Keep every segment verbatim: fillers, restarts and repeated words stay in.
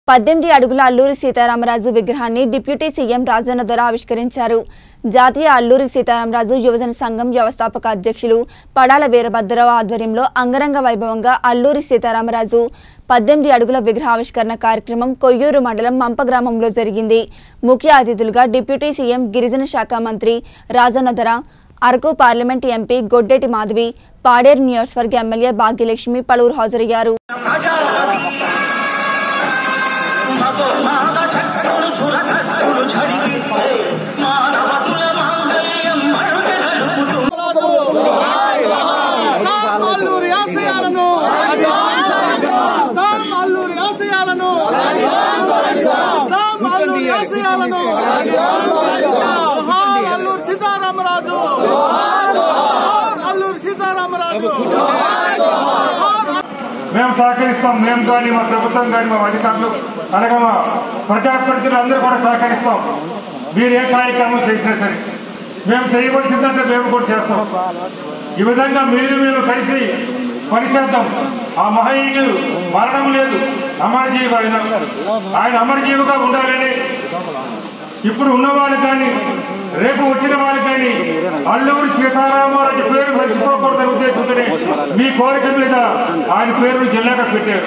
పద్దెనిమిది అడుగుల అల్లూరి సీతారామరాజు విగ్రహాన్ని డిప్యూటీ సీఎం రాజన్న దొర ఆవిష్కరించారు. జాతీయ అల్లూరి సీతారామరాజు యువజన సంఘం వ్యవస్థాపక అధ్యక్షులు పడాల వీరభద్రరావు ఆధ్వర్యంలో అంగరంగ వైభవంగా అల్లూరి సీతారామరాజు పద్దెనిమిది అడుగుల విగ్రహావిష్కరణ కార్యక్రమం కొయ్యూరు మండలం మంప గ్రామంలో జరిగింది. ముఖ్య అతిథులుగా డిప్యూటీ సీఎం గిరిజన శాఖ మంత్రి రాజన్న దొర, అరకు పార్లమెంట్ ఎంపీ గొడ్డేటి మాధవి, పాడేరు నియోజకవర్గ ఎమ్మెల్యే భాగ్యలక్ష్మి పలువురు హాజరయ్యారు. అల్లూరి సీతారామరాజు అల్లూరి సీతారామరాజు మేము సహకరిస్తాం. మేము కానీ మా ప్రభుత్వం కానీ మా అధికారులు అనగా మా ప్రజాప్రతినిధులు అందరూ కూడా సహకరిస్తాం. మీరు ఏ కార్యక్రమం చేసినా సరే మేము చేయవలసిందంటే మేము కూడా చేస్తాం. ఈ విధంగా మీరు మేము కలిసి పనిచేద్దాం. ఆ మహనీయుడు మరణం లేదు, అమరజీవి ఆయన అమరజీవిగా ఉండాలని ఇప్పుడు ఉన్నవాళ్ళు కానీ రేపు వచ్చిన వాళ్ళు కానీ అల్లూరి సీతారామరాజు పేరు మర్చిపోకూడదనే ఉద్దేశంతోనే మీ కోరిక మీద ఆయన పేరును జిల్లాగా పెట్టారు.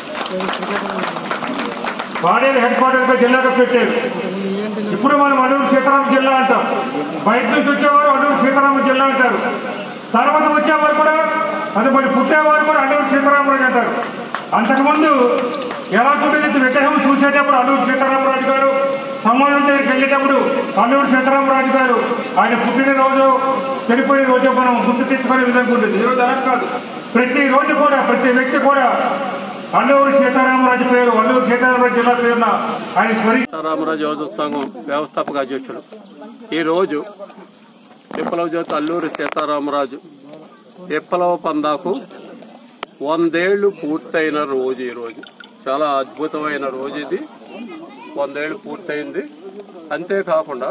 పాడేరు హెడ్ క్వార్టర్ గా జిల్లాగా పెట్టారు. ఇప్పుడు మనం అల్లూరి సీతారామ జిల్లా అంటాం. బయట నుంచి వచ్చేవారు అల్లూరి సీతారామ జిల్లా అంటారు. తర్వాత వచ్చేవారు కూడా అది మరి పుట్టేవారు కూడా అల్లూరి సీతారామరాజు అంటారు. అంతకుముందు ఎలా ఉంటుంది విగ్రహం చూసేటప్పుడు అల్లూరి సీతారామరాజు గారు, సమాజం దగ్గరికి వెళ్ళేటప్పుడు అల్లూరి సీతారామరాజు గారు ఆయన పుట్టినరోజు చనిపోయిన రోజు మనం గుర్తు తెచ్చుకునే విధంగా ఉంటుంది. ఈరోజు అలా కాదు, ప్రతి రోజు కూడా ప్రతి వ్యక్తి కూడా అల్లూరి సీతారామరాజు పేరు అల్లూరి సీతారామరాజు జిల్లా పేరున ఆయన స్మరి సీతారామరాజు యువజన సంఘం వ్యవస్థాపక అధ్యక్షుడు. ఈరోజు విప్లవ జ్యోతి అల్లూరి సీతారామరాజు విప్లవ పందాకు వందేళ్లు పూర్తయిన రోజు ఈరోజు. చాలా అద్భుతమైన రోజు ఇది. వందేళ్లు పూర్తయింది. అంతేకాకుండా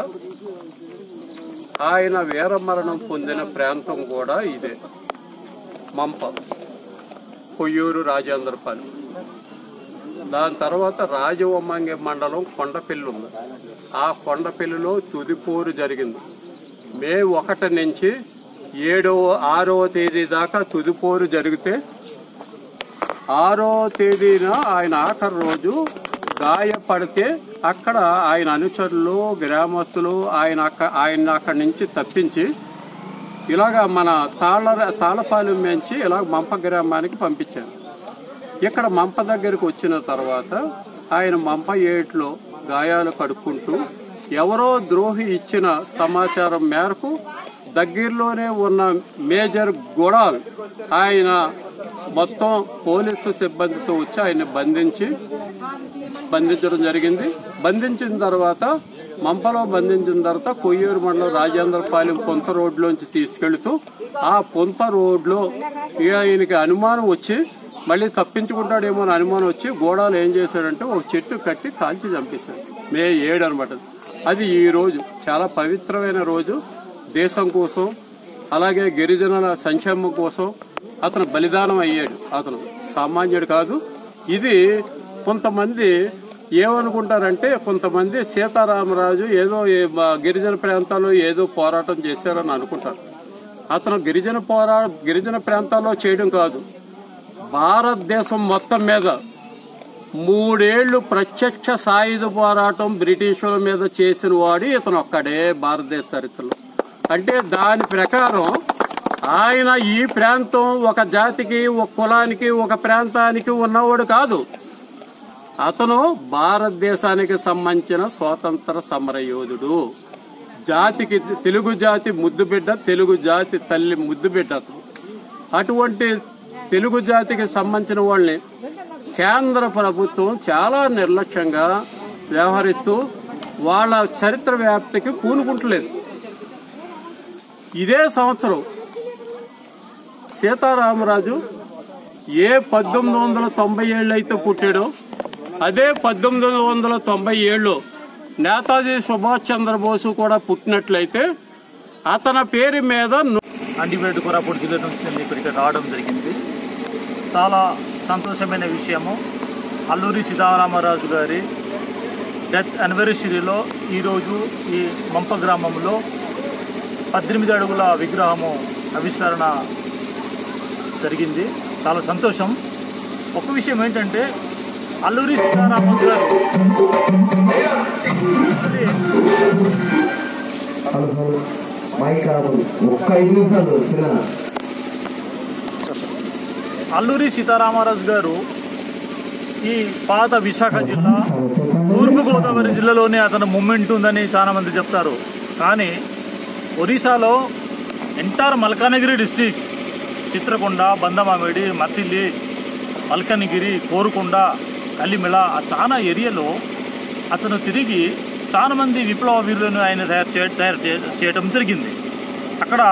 ఆయన వీరమరణం పొందిన ప్రాంతం కూడా ఇదే, మంప, కొయ్యూరు, రాజేంద్రపాలెం. దాని తర్వాత రాజవొమ్మంగి మండలం కొండపల్లి ఉంది. ఆ కొండపల్లిలో తుదిపోరు జరిగింది. మే ఒకటి నుంచి ఏడో ఆరవ తేదీ దాకా తుదిపోరు జరిగితే ఆరో తేదీన ఆయన ఆఖరి రోజు గాయపడితే అక్కడ ఆయన అనుచరులు, గ్రామస్తులు ఆయన ఆయన అక్కడి నుంచి తప్పించి ఇలాగా మన తాళ తాళపాలెం నుంచి ఇలా మంప గ్రామానికి పంపించారు. ఇక్కడ మంప దగ్గరకు వచ్చిన తర్వాత ఆయన మంప ఏట్లో గాయాలు కడుక్కుంటూ ఎవరో ద్రోహి ఇచ్చిన సమాచారం మేరకు దగ్గరలోనే ఉన్న మేజర్ గొడాల్ ఆయన మొత్తం పోలీసు సిబ్బందితో వచ్చి ఆయన్ని బంధించి బంధించడం జరిగింది. బంధించిన తర్వాత మంపలో బంధించిన తర్వాత కొయ్యూరు మండలం రాజేంద్రపాలెం పొంత రోడ్లోంచి తీసుకెళ్తూ ఆ పొంత రోడ్లో ఆయనకి అనుమానం వచ్చి మళ్ళీ తప్పించుకుంటాడేమో అని అనుమానం వచ్చి గోడాలు ఏం చేశాడంటే ఒక చెట్టు కట్టి కాల్చి చంపేశాడు. మే ఏడు అనమాట. అది ఈ రోజు చాలా పవిత్రమైన రోజు. దేశం కోసం అలాగే గిరిజనుల సంక్షేమం కోసం అతను బలిదానం అయ్యాడు. అతను సామాన్యుడు కాదు. ఇది కొంతమంది ఏమనుకుంటారంటే కొంతమంది సీతారామరాజు ఏదో గిరిజన ప్రాంతాల్లో ఏదో పోరాటం చేశారని అనుకుంటారు. అతను గిరిజన పోరా గిరిజన ప్రాంతాల్లో చేయడం కాదు, భారతదేశం మొత్తం మీద మూడేళ్లు ప్రత్యక్ష సాయుధ పోరాటం బ్రిటిషుల మీద చేసిన వాడు ఇతను ఒక్కడే భారతదేశ చరిత్రలో. అంటే దాని ప్రకారం ఆయన ఈ ప్రాంతం ఒక జాతికి, ఒక కులానికి, ఒక ప్రాంతానికి ఉన్నవాడు కాదు. అతను భారతదేశానికి సంబంధించిన స్వాతంత్ర సమరయోధుడు. జాతికి, తెలుగు జాతి ముద్దు బిడ్డ, తెలుగు జాతి తల్లి ముద్దు బిడ్డ అతను. అటువంటి తెలుగు జాతికి సంబంధించిన వాళ్ళని కేంద్ర ప్రభుత్వం చాలా నిర్లక్ష్యంగా వ్యవహరిస్తూ వాళ్ళ చరిత్ర వ్యాప్తికి పూనుకుంటలేదు. ఇదే సంవత్సరం సీతారామరాజు ఏ పద్దెనిమిది వందల తొంభై ఏళ్ళు అయితే పుట్టాడో అదే పద్దెనిమిది వందల తొంభై ఏళ్ళు నేతాజీ సుభాష్ చంద్రబోసు కూడా పుట్టినట్లయితే అతని పేరు మీద అండిపేట కోరాపూర్ జిల్లా నుంచి నేను ఇక్కడికి రావడం జరిగింది. చాలా సంతోషమైన విషయము. అల్లూరి సీతారామరాజు గారి డెత్ యానివర్సరీలో ఈరోజు ఈ మంప గ్రామంలో పద్దెనిమిది అడుగుల విగ్రహము ఆవిష్కరణ జరిగింది. చాలా సంతోషం. ఒక విషయం ఏంటంటే అల్లూరి సీతారామరాజు గారు అల్లూరి సీతారామరాజు గారు ఈ పాత విశాఖ జిల్లా తూర్పుగోదావరి జిల్లాలోనే అతను మూమెంట్ ఉందని చాలా మంది చెప్తారు. కానీ ఒరిస్సాలో ఎంటైర్ మల్కానగిరి డిస్టిక్, చిత్రకొండ, బందమామిడి, మత్తిల్లి, మల్కనగిరి, కోరుకొండ, కలిమిళ ఆ చాలా ఏరియాలో అతను తిరిగి చాలా మంది విప్లవ వీరులను ఆయన తయారు చే తయారు చేయడం జరిగింది. అక్కడ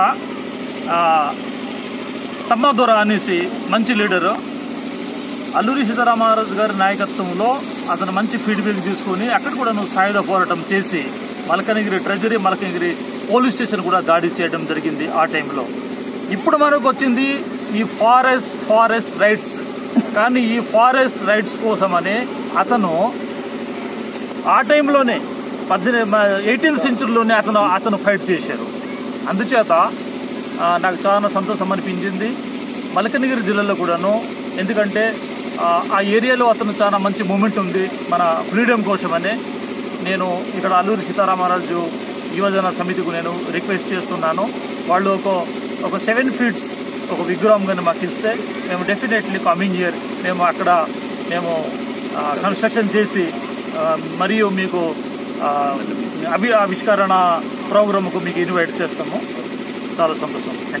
తమ్మదొర అనేసి మంచి లీడరు అల్లూరి సీతారామరాజు గారి నాయకత్వంలో అతను మంచి ఫీడ్బ్యాక్ తీసుకొని అక్కడ కూడా నువ్వు సాయుధ పోరాటం చేసి Malkangiri treasury, Malkangiri police station కూడా దాడి చేయడం జరిగింది ఆ టైంలో. ఇప్పుడు మనకు వచ్చింది ఈ ఫారెస్ట్ ఫారెస్ట్ రైట్స్. కానీ ఈ ఫారెస్ట్ రైట్స్ కోసమని అతను ఆ టైంలోనే పద్దెనిమిది ఎయిటీన్త్ సెంచురీలోనే అతను అతను ఫైట్ చేశారు. అందుచేత నాకు చాలా సంతోషం అనిపించింది మల్కనగిరి జిల్లాలో కూడాను. ఎందుకంటే ఆ ఏరియాలో అతను చాలా మంచి మూమెంట్ ఉంది మన ఫ్రీడమ్ కోసమని. నేను ఇక్కడ అల్లూరి సీతారామరాజు యువజన సమితికి నేను రిక్వెస్ట్ చేస్తున్నాను. వాళ్ళు ఒక ఒక సెవెన్ ఫీట్స్ ఒక విగ్రహం కానీ మాకు ఇస్తే మేము డెఫినెట్లీ కమింగ్ ఇయర్ మేము అక్కడ మేము కన్స్ట్రక్షన్ చేసి మరియు మీకు అభి ఆవిష్కరణ ప్రోగ్రామ్కు మీకు ఇన్వైట్ చేస్తాము. చాలా సంతోషం.